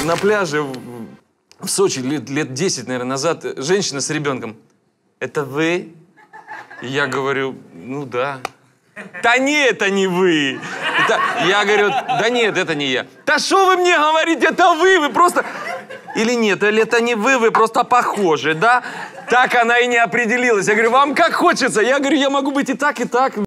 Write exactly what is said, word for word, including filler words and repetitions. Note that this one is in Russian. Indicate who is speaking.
Speaker 1: на пляже в, в Сочи лет, лет десять, наверное, назад женщина с ребенком. Это вы? И я говорю, ну да. Да нет, это не вы. Это... Я говорю, да нет, это не я. Да что вы мне говорите, это вы, вы просто... Или нет, или это не вы, вы просто похожи, да? Так она и не определилась. Я говорю, вам как хочется. Я говорю, я могу быть и так, и так.